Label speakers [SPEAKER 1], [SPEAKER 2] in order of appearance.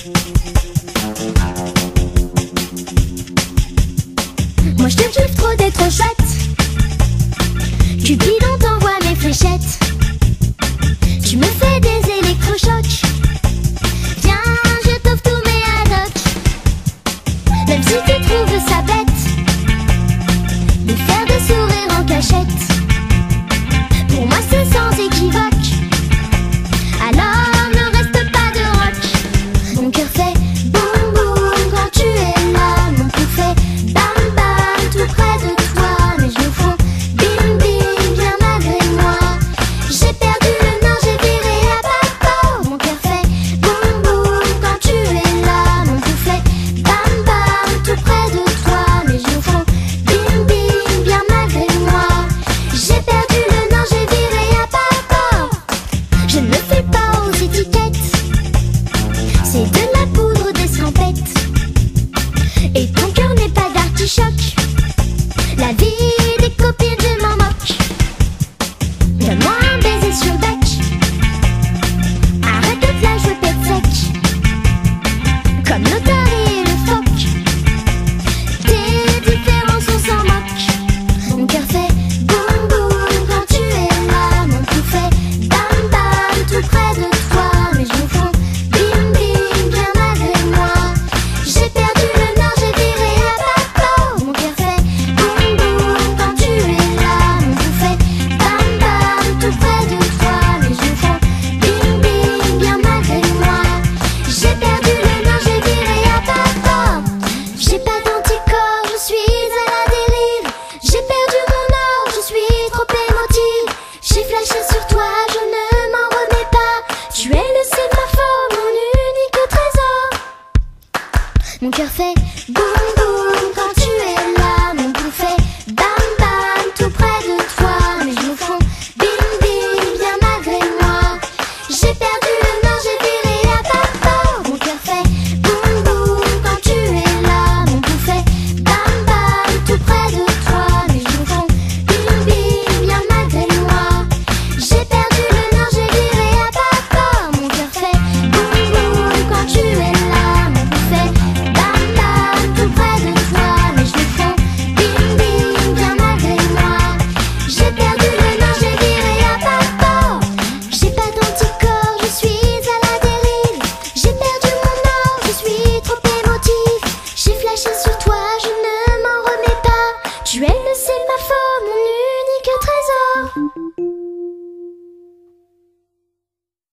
[SPEAKER 1] Moi je te kiffe trop d'être trop chouette. Cupidon t'envoie mes fléchettes. Tu me fais des électrochocs. Viens, je t'offre tous mes haddocks. Même si tu trouves ça bête de faire des sourires en cachette, pour moi c'est sans équivoque. Alors ne reste pas de rock. Mon cœur fait boum boum quand tu es là. Mon cou fait bam bam tout près de toi. Mes genoux font bim bim bien malgré moi. J'ai perdu le nord, j'ai viré à papa. Mon cœur fait boum boum quand tu es là. Mon cou fait bam bam tout près de toi. Mes genoux font bim bim bien malgré moi. J'ai perdu le nord, j'ai viré à papa. Je ne me fais pas aux étiquettes, c'est de la poudre d'escampette. Et ton cœur n'est pas d'artichoc. La vie des copines je m'en moque. Donne-moi un baiser sur le bec. Arrête de te la jouer pète sec, comme l'otarie et le phoque. Tes différences on s'en moque. Mon cœur fait boum boum quand tu es là. Mon cou fait bam bam tout près de toi. Mes genoux font bim bim bien malgré moi. J'ai perdu le nord, j'ai viré à papa. Mon cœur fait boum boum quand tu es là. Mon cou fait bam bam tout près de toi. Mes genoux font bim bim bien malgré moi. J'ai perdu le nord, j'ai viré à papa. J'ai pas d'anticorps, je suis à la dérive. J'ai perdu mon or, je suis trop émotive. J'ai flashé sur toi